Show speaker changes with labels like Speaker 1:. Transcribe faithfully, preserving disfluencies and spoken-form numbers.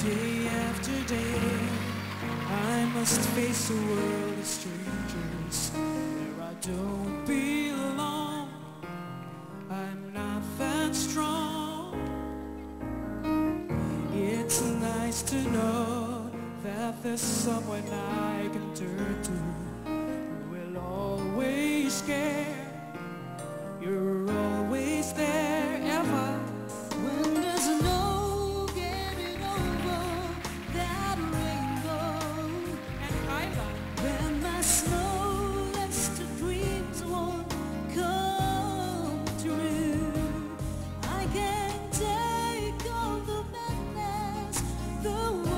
Speaker 1: Day after day, I must face a world of strangers where I don't belong. I'm not that strong. It's nice to know that there's someone I can turn to who will always care. You're always there, ever.
Speaker 2: When there's no getting over that rainbow,
Speaker 1: And KYLA.
Speaker 2: when my snow lets the dreams won't come true, I can take all the madness, the